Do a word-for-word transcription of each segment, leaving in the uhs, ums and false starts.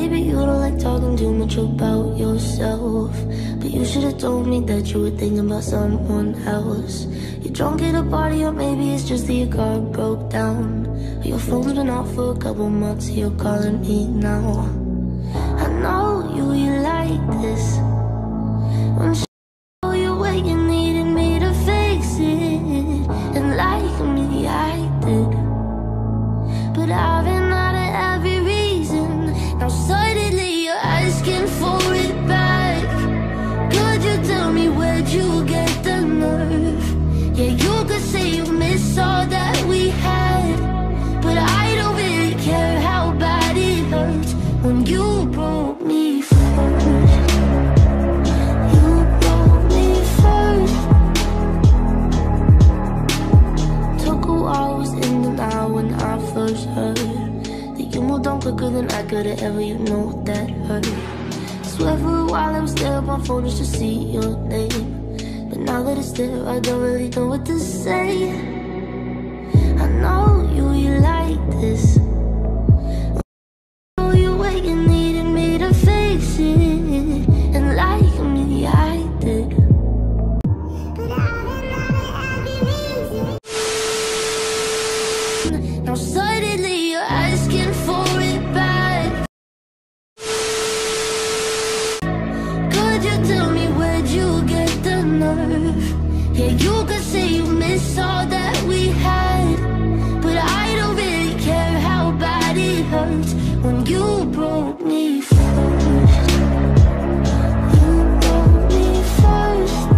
maybe you don't like talking too much about yourself, but you should've told me that you were thinking about someone else. You're drunk at a party, or maybe it's just that your car broke down, or your phone's been off for a couple months, you're calling me now. I know you, you like this. When she told you where you needed me to fix it, and like me, I did. But I've been out of every reason. Now suddenly you're asking for it back. Could you tell me where'd you get the nerve? Yeah, you could say you miss all that we had, but I don't really care how bad it hurts when you broke me first. You broke me first. Took a while, was in denial when I first heard that you moved on quicker than I could've ever, you know that hurt. Swear for a while I was there on my phone just to see your name, but now that it's there, I don't really know what to say. I know you, you like this. I know you where you needed me to fix it, and like me, I did. But I've been out of every reason. Now suddenly you're asking for it back. Could you tell me where'd you get the nerve? Yeah, you could say you miss all that we had, but I don't really care how bad it hurts when you broke me first. You broke me first.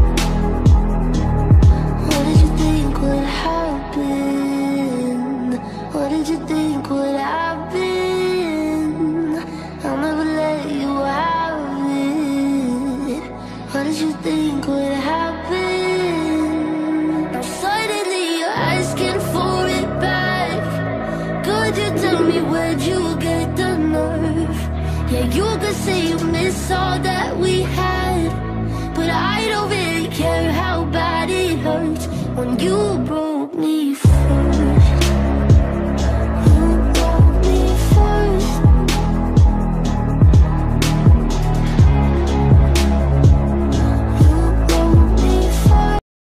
What did you think would happen? What did you think would happen? I'll never let you have it. What did you think would happen? Now suddenly you're asking for it back. Could you tell me where'd you get the nerve? Yeah, you could say you miss all that we had, but I don't really care how bad it hurts when you broke me first.